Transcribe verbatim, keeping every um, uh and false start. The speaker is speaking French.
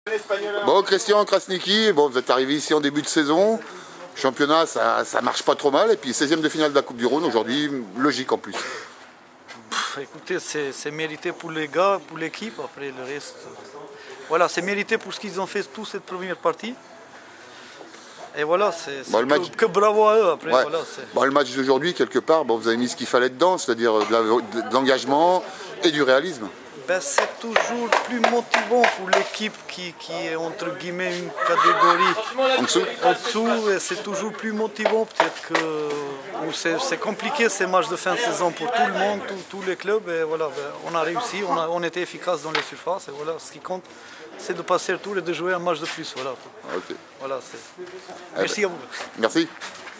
Bon, Christian Krasniki, bon, vous êtes arrivé ici en début de saison. Championnat, ça, ça marche pas trop mal. Et puis seizième de finale de la Coupe du Rhône aujourd'hui, logique en plus. Pff, écoutez, c'est mérité pour les gars, pour l'équipe. Après le reste, voilà, c'est mérité pour ce qu'ils ont fait toute cette première partie. Et voilà, c'est bon, que, que bravo à eux. Après, ouais. voilà, bon, le match d'aujourd'hui, quelque part, bon, vous avez mis ce qu'il fallait dedans, c'est-à-dire de l'engagement et du réalisme. Ben, c'est toujours plus motivant pour l'équipe qui, qui est entre guillemets une catégorie en dessous. En dessous, c'est toujours plus motivant. Peut-être que c'est compliqué ces matchs de fin de saison pour tout le monde, tous les clubs. Et voilà, ben, on a réussi, on a on était efficace dans les surfaces. Et voilà, ce qui compte, c'est de passer le tour et de jouer un match de plus. Voilà. Okay. Voilà, merci eh ben, à vous. Merci.